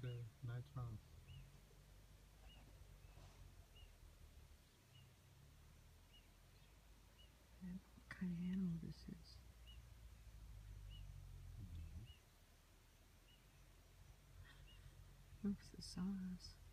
nice round. And what kind of animal this is? What's the size?